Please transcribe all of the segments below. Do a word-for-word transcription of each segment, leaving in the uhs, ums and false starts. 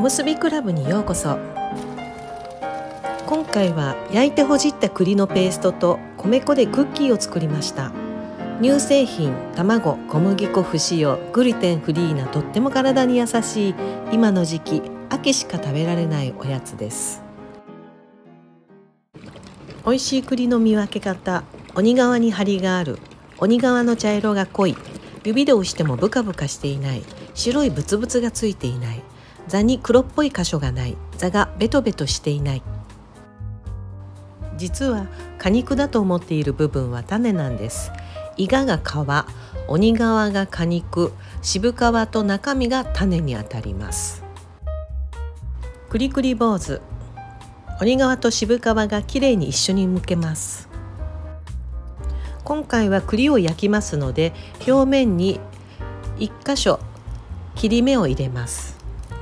むすびクラブにようこそ。今回は焼いてほじった栗のペーストと米粉でクッキーを作りました。乳製品、卵、小麦粉不使用、グルテンフリーなとっても体に優しい今の時期秋しか食べられないおやつです。美味しい栗の見分け方。鬼皮に張りがある、鬼皮の茶色が濃い、指で押してもブカブカしていない、白いブツブツがついていない、座に黒っぽい箇所がない、座がベトベトしていない。実は果肉だと思っている部分は種なんです。イガが皮、鬼皮が果肉、渋皮と中身が種にあたります。くりくり坊主、鬼皮と渋皮がきれいに一緒に剥けます。今回は栗を焼きますので、表面にいっか所切り目を入れます。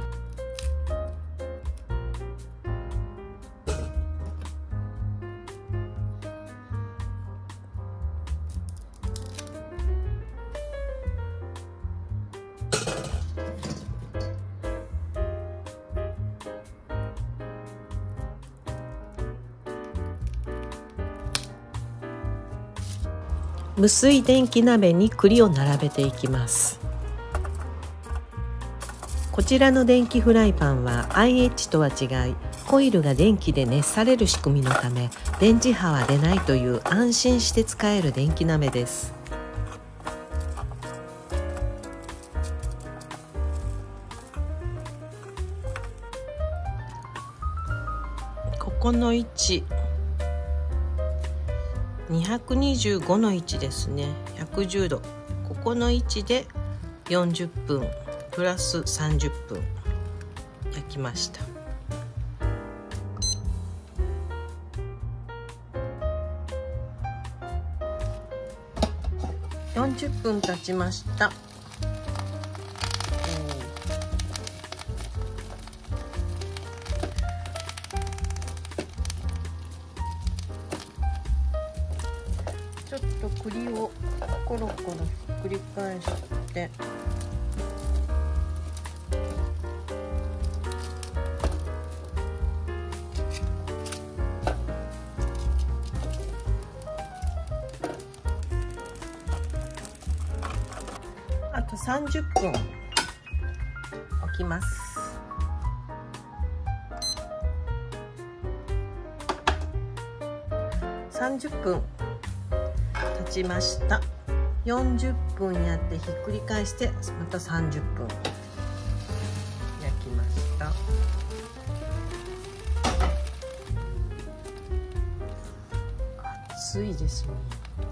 無水電気鍋に栗を並べていきます。こちらの電気フライパンは アイエイチ とは違い、コイルが電気で熱される仕組みのため電磁波は出ないという安心して使える電気鍋です。ここの位置にひゃくにじゅうごの位置ですね。ひゃくじゅうど、ここの位置でよんじゅっぷんプラスさんじゅっぷん焼きました。よんじゅっぷん経ちました。ちょっと栗をコロコロひっくり返してあとさんじゅっぷん置きます。さんじゅっぷん経ちました。よんじゅっぷんやってひっくり返してまたさんじゅっぷん焼きました。熱いですね。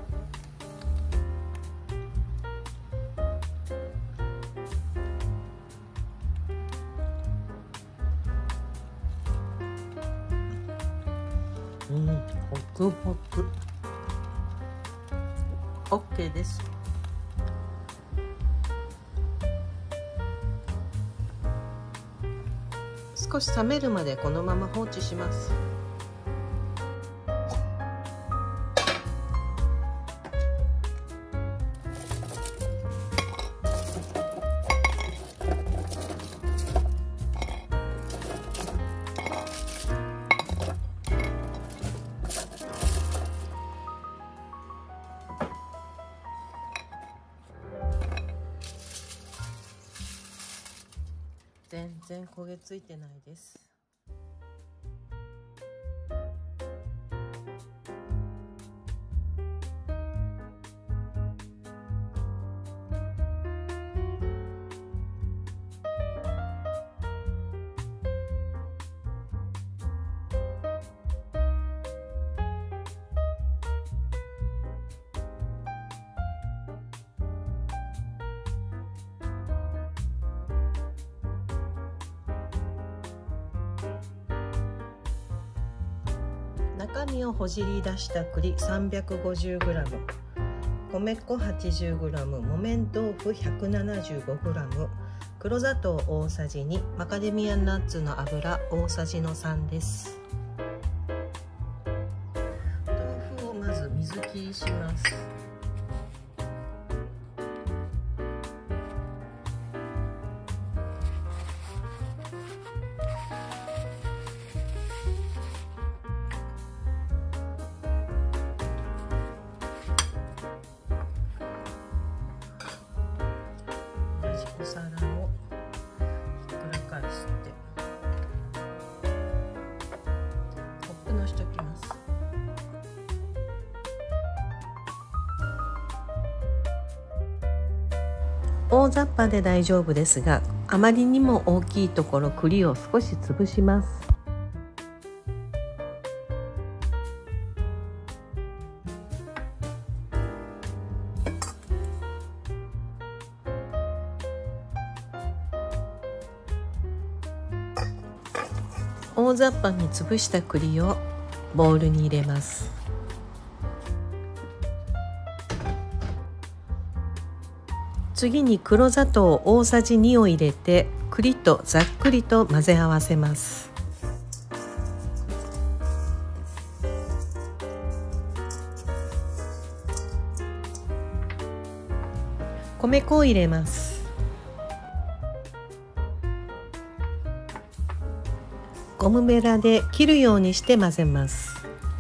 うん、ホクホク。OK です。少し冷めるまでこのまま放置します。全然焦げついてないです。中身をほじり出した栗 さんびゃくごじゅうグラム、 米粉 はちじゅうグラム、 木綿豆腐 ひゃくななじゅうごグラム、 黒砂糖大さじに、マカデミアンナッツの油大さじのさんです。豆腐をまず水切りします。 大雑把で大丈夫ですが、あまりにも大きいところ栗を少し潰します。大雑把に潰した栗をボウルに入れます。次に黒砂糖大さじにを入れて栗とざっくりと混ぜ合わせます。米粉を入れます。ゴムベラで切るようにして混ぜます。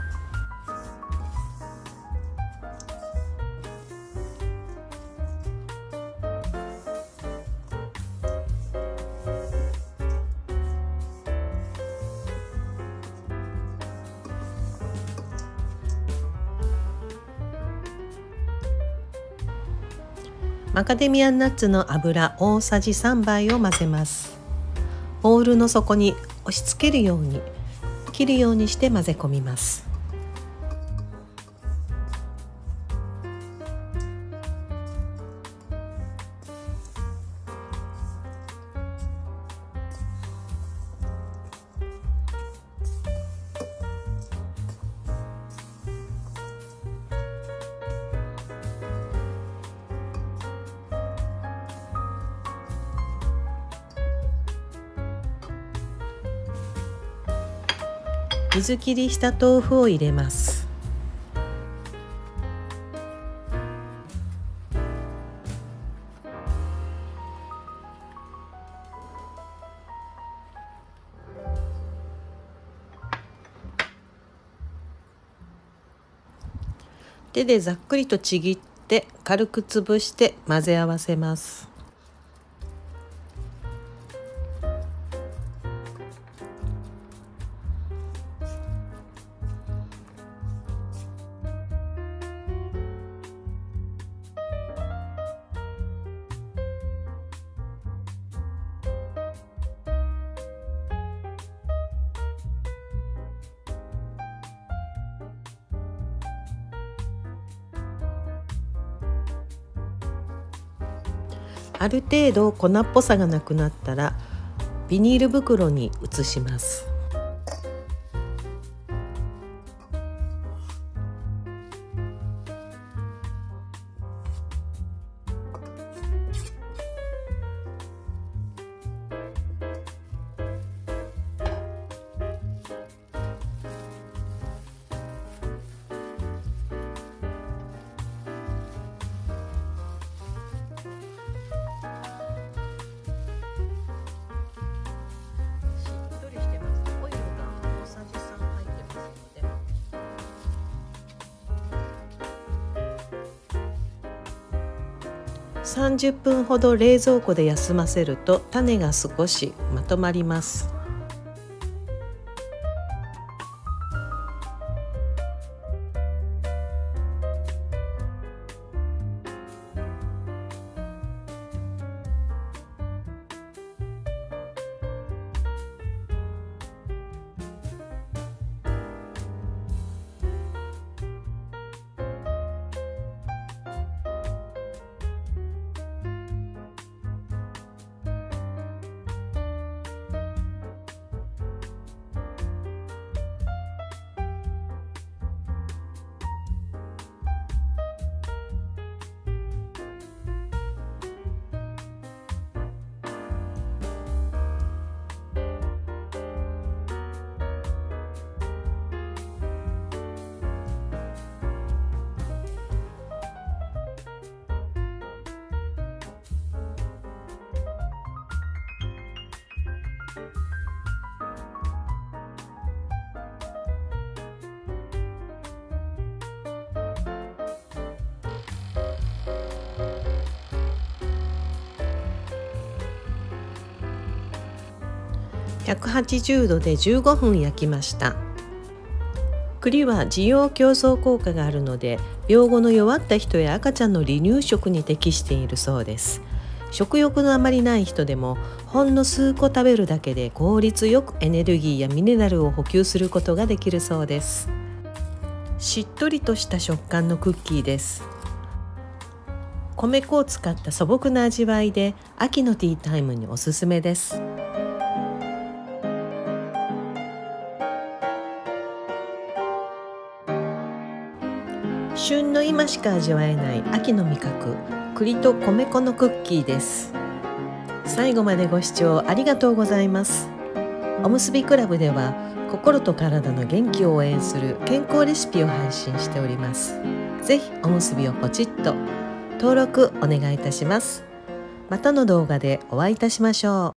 マカデミアンナッツの油大さじさんばいを混ぜます。ボウルの底に押し付けるように切るようにして混ぜ込みます。水切りした豆腐を入れます。手でざっくりとちぎって軽く潰して混ぜ合わせます。ある程度粉っぽさがなくなったらビニール袋に移します。さんじゅっぷんほど冷蔵庫で休ませると種が少しまとまります。ひゃくはちじゅうどでじゅうごふん焼きました。栗は滋養強壮効果があるので、病後の弱った人や赤ちゃんの離乳食に適しているそうです。 食欲のあまりない人でもほんの数個食べるだけで効率よくエネルギーやミネラルを補給することができるそうです。しっとりとした食感のクッキーです。米粉を使った素朴な味わいで秋のティータイムにおすすめです。旬の今しか味わえない秋の味覚、栗と米粉のクッキーです。最後までご視聴ありがとうございます。おむすびクラブでは心と体の元気を応援する健康レシピを配信しております。ぜひおむすびをポチッと登録お願いいたします。またの動画でお会いいたしましょう。